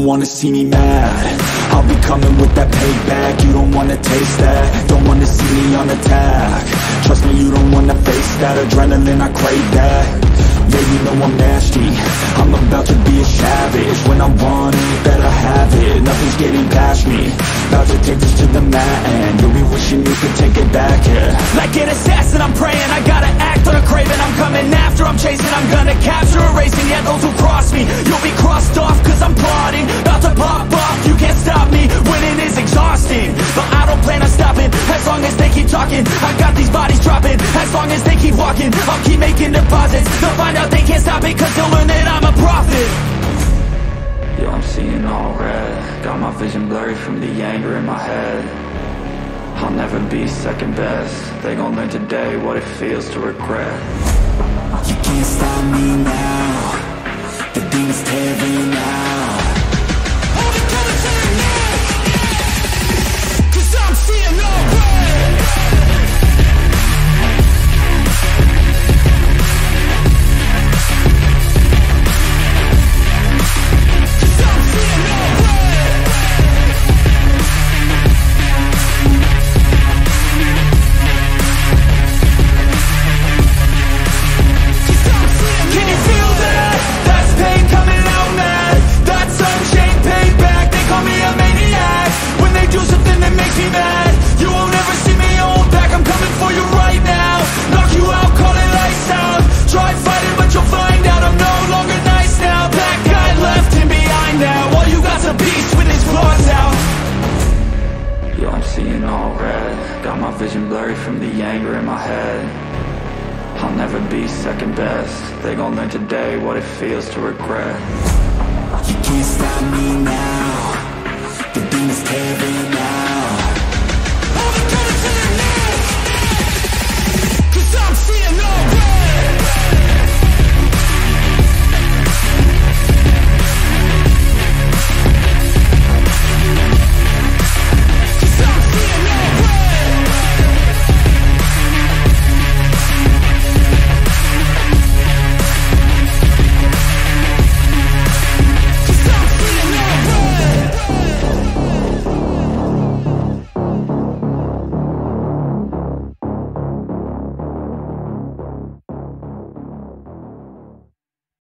wanna see me mad. I'll be coming with that payback. You don't wanna taste that, don't wanna see me on attack. Trust me, you don't wanna face that. Adrenaline, I crave that. Yeah, you know I'm nasty, I'm about to be a savage. When I want it, better have it. Nothing's getting past me, about to take this to the mat. And you'll be wishing you could take it back, yeah. Like an assassin, I'm praying, I gotta act on a craving. I'm coming after, I'm chasing, I'm gonna capture, erasing. Yeah, those who cross me, you'll be crossed off, cause I'm plotting, about to pop off. You can't stop me, winning is exhausting, but I don't plan on stopping, as long as they keep talking. I got these bodies dropping, as long as they keep walking. I'll keep making deposits, they'll find out they can't stop it, cause they'll learn that I'm a prophet. Yo, I'm seeing all red, got my vision blurry from the anger in my head. I'll never be second best, they gon' learn today what it feels to regret. You can't stop me now, the demons tearing out. Hold it to the ceiling now, cause I'm seeing all red. Cause I'm seeing all red. Can you feel that? That's pain coming out mad. That's unchained payback. They call me a maniac when they do something that makes me mad. You won't ever see me hold back. I'm coming for you right now. Knock you out, call it lights out. Try fighting, but you'll find out I'm no longer nice now. That guy left him behind now. All you got's a beast with his claws out. Yo, I'm seeing all red, got my vision blurry from the anger in my head. I'll never be second best, they gon' learn today what it feels to regret. You can't stop me now, the demons tearing out. Hold it to the ceiling now, cause I'm seeing all red.